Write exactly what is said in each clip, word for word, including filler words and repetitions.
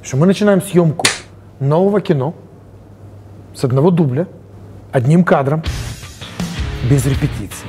что мы начинаем съемку нового кино с одного дубля, одним кадром, без репетиций.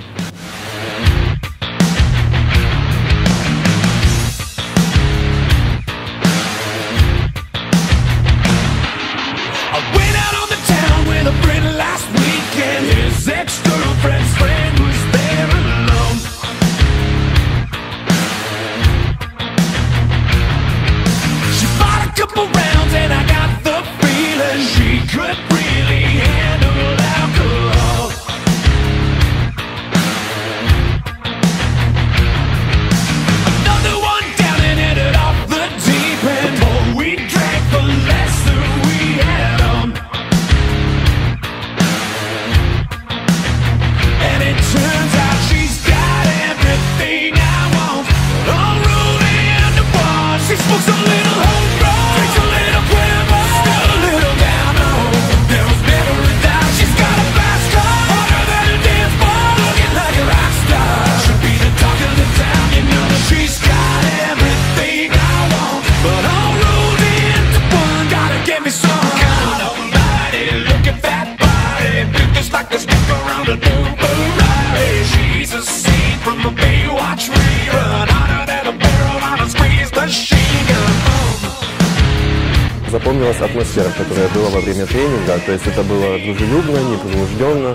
Запомнилась атмосфера, которая была во время тренинга, то есть это было дружелюбно, непринужденно.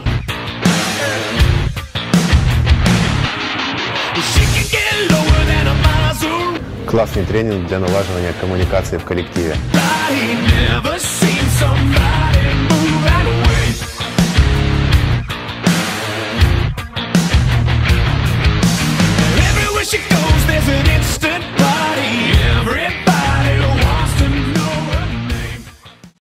Классный тренинг для налаживания коммуникации в коллективе.